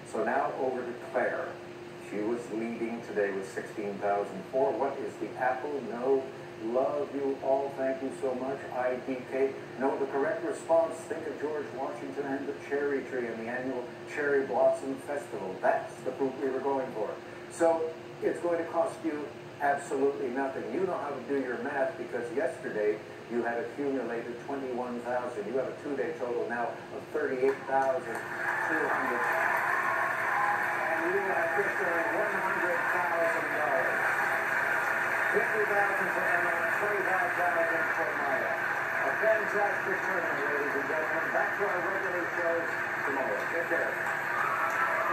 So now over to Claire. She was leading today with 16,004. What is the apple? No. Love you all. Thank you so much. IDK. No, the correct response. Think of George Washington and the cherry tree and the annual Cherry Blossom Festival. That's the fruit we were going for. So it's going to cost you absolutely nothing. You know how to do your math because yesterday you had accumulated 21,000. You have a two-day total now of 38,200. And you have just earned $100,000. 50,000 for Emma, 25,000 for Maya. A fantastic tournament, ladies and gentlemen. Back to our regular shows tomorrow. Take care.